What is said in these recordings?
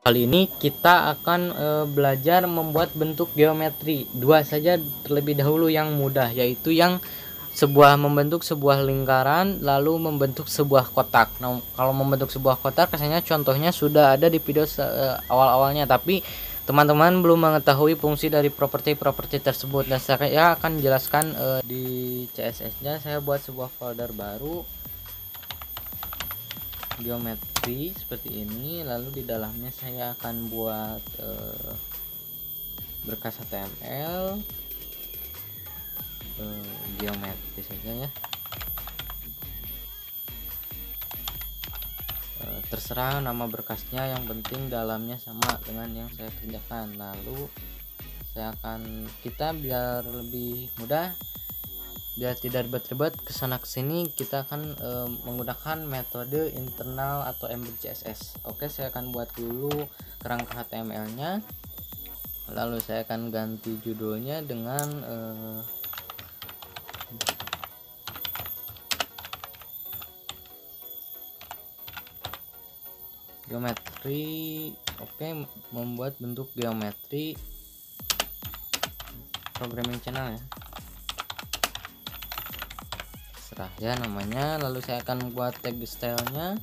Kali ini kita akan belajar membuat bentuk geometri. Dua saja terlebih dahulu yang mudah, yaitu yang membentuk sebuah lingkaran lalu membentuk sebuah kotak. Nah, kalau membentuk sebuah kotak rasanya contohnya sudah ada di video awal-awalnya, tapi teman-teman belum mengetahui fungsi dari properti-properti tersebut. Dan saya akan jelaskan di CSS-nya. Saya buat sebuah folder baru geometri seperti ini, lalu di dalamnya saya akan buat berkas HTML geometri saja ya, terserah nama berkasnya, yang penting dalamnya sama dengan yang saya kerjakan. Lalu kita biar lebih mudah, biar tidak ribet-ribet kesana kesini, kita akan menggunakan metode internal atau embed CSS. Oke, saya akan buat dulu kerangka HTML nya, lalu saya akan ganti judulnya dengan geometri. Oke, membuat bentuk geometri programming channel ya, ya namanya. Lalu saya akan buat tag stylenya.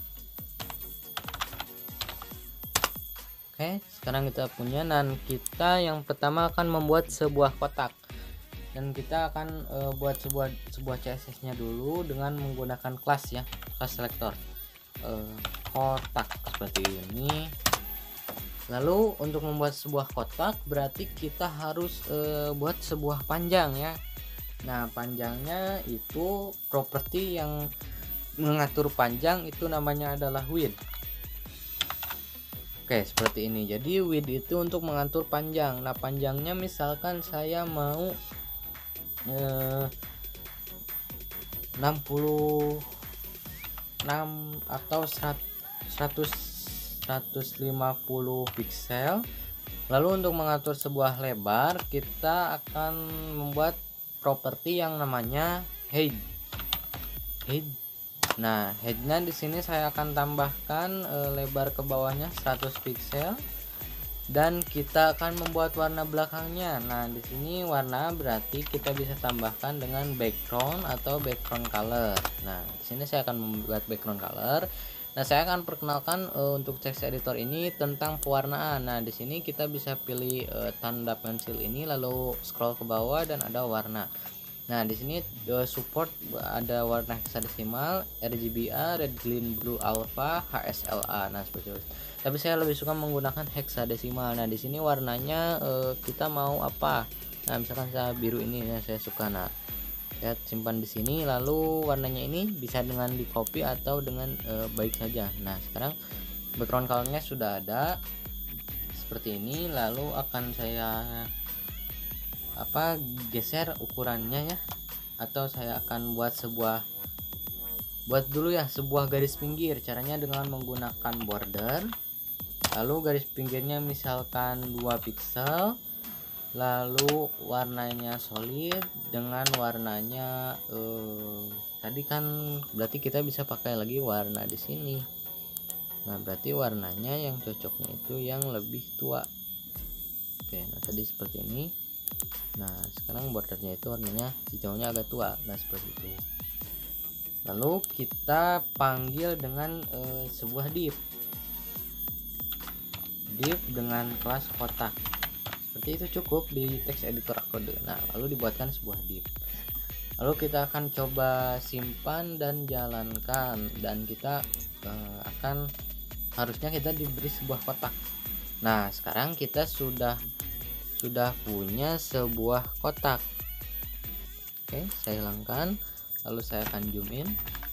Oke, sekarang kita punya, dan kita yang pertama akan membuat sebuah kotak, dan kita akan buat sebuah CSS nya dulu dengan menggunakan kelas ya, kelas selector kotak seperti ini. Lalu untuk membuat sebuah kotak berarti kita harus buat sebuah panjang ya. Nah, panjangnya itu properti yang mengatur panjang itu namanya adalah width. Oke, seperti ini. Jadi width itu untuk mengatur panjang. Nah, panjangnya misalkan saya mau 66 atau 150 pixel. Lalu untuk mengatur sebuah lebar kita akan membuat properti yang namanya height. Nah, headnya di sini saya akan tambahkan lebar ke bawahnya 100 pixel, dan kita akan membuat warna belakangnya. Nah, di sini warna berarti kita bisa tambahkan dengan background atau background color. Nah, di sini saya akan membuat background color. Nah, saya akan perkenalkan untuk text editor ini tentang pewarnaan. Nah, di sini kita bisa pilih tanda pensil ini, lalu scroll ke bawah dan ada warna. Nah, di sini support ada warna hexadesimal, RGBA, red, green, blue, alpha, HSLA. Nah, seperti itu. Tapi saya lebih suka menggunakan hexadesimal. Nah, di sini warnanya kita mau apa? Nah, misalkan saya biru ini ya, saya suka. Nah, saya simpan di sini, lalu warnanya ini bisa dengan di copy atau dengan baik saja. Nah, sekarang background colornya sudah ada seperti ini. Lalu akan saya geser ukurannya ya, atau saya akan buat dulu ya sebuah garis pinggir. Caranya dengan menggunakan border, lalu garis pinggirnya misalkan 2 pixel, lalu warnanya solid dengan warnanya tadi kan berarti kita bisa pakai lagi warna di sini. Nah, berarti warnanya yang cocoknya itu yang lebih tua. Oke, nah tadi seperti ini. Nah, sekarang bordernya itu warnanya hijaunya agak tua. Nah, seperti itu. Lalu kita panggil dengan sebuah div dengan kelas kotak. Seperti itu cukup di text editor kode. Nah, lalu dibuatkan sebuah div. Lalu kita akan coba simpan dan jalankan, dan kita harusnya kita diberi sebuah kotak. Nah, sekarang kita sudah punya sebuah kotak. Oke, saya hilangkan, lalu saya akan zoom in.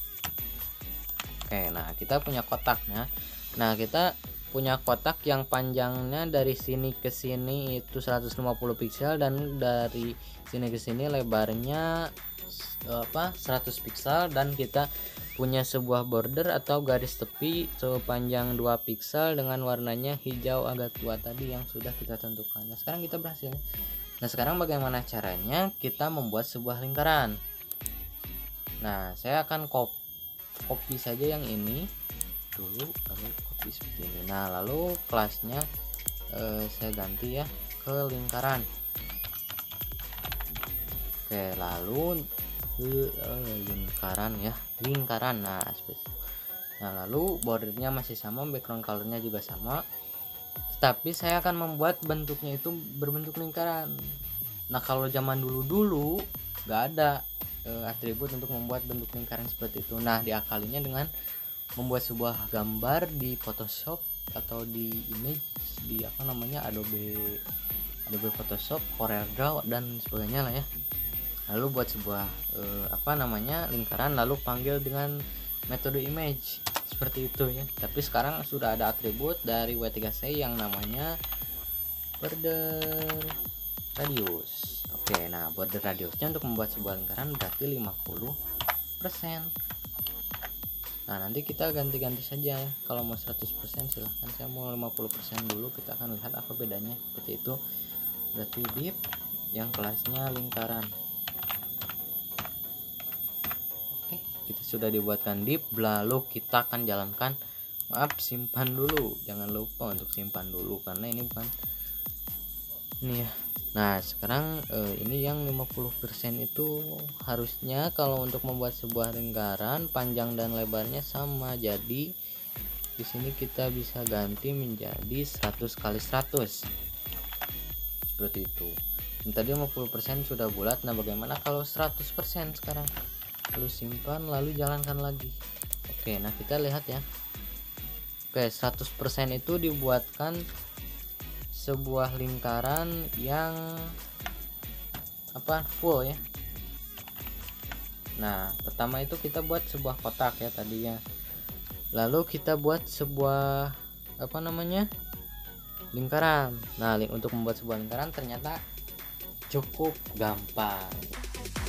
Oke, nah kita punya kotaknya. Nah, kita punya kotak yang panjangnya dari sini ke sini itu 150 pixel, dan dari sini ke sini lebarnya 100 pixel, dan kita punya sebuah border atau garis tepi sepanjang 2 pixel dengan warnanya hijau agak tua tadi yang sudah kita tentukan. Nah, sekarang kita berhasil. Nah, sekarang bagaimana caranya kita membuat sebuah lingkaran? Nah, saya akan copy saja yang ini, dulu lalu copy seperti ini. Nah lalu kelasnya saya ganti ya ke lingkaran. Oke, lalu lingkaran ya, lingkaran. Nah lalu bordernya masih sama, background colornya juga sama, tetapi saya akan membuat bentuknya itu berbentuk lingkaran. Nah kalau zaman dulu nggak ada atribut untuk membuat bentuk lingkaran seperti itu. Nah diakalinya dengan membuat sebuah gambar di Photoshop atau di image di apa namanya Adobe Photoshop, CorelDRAW dan sebagainya lah ya. Lalu buat sebuah lingkaran, lalu panggil dengan metode image seperti itu ya. Tapi sekarang sudah ada atribut dari W3C yang namanya border radius. Oke, nah border radiusnya untuk membuat sebuah lingkaran berarti 50%. Nah nanti kita ganti-ganti saja ya. Kalau mau 100% silahkan, saya mau 50% dulu, kita akan lihat apa bedanya. Seperti itu, berarti div yang kelasnya lingkaran. Oke, kita sudah dibuatkan div, lalu kita akan jalankan. Maaf, simpan dulu, jangan lupa untuk simpan dulu karena ini bukan ini ya. Nah sekarang ini yang 50% itu harusnya kalau untuk membuat sebuah lingkaran panjang dan lebarnya sama, jadi di sini kita bisa ganti menjadi 100 kali 100 seperti itu. Dan tadi 50% sudah bulat. Nah bagaimana kalau 100% sekarang? Lalu simpan, lalu jalankan lagi. Oke, nah kita lihat ya. Oke, 100% itu dibuatkan sebuah lingkaran yang full ya. Nah pertama itu kita buat sebuah kotak ya tadinya, lalu kita buat sebuah lingkaran. Nah untuk membuat sebuah lingkaran ternyata cukup gampang.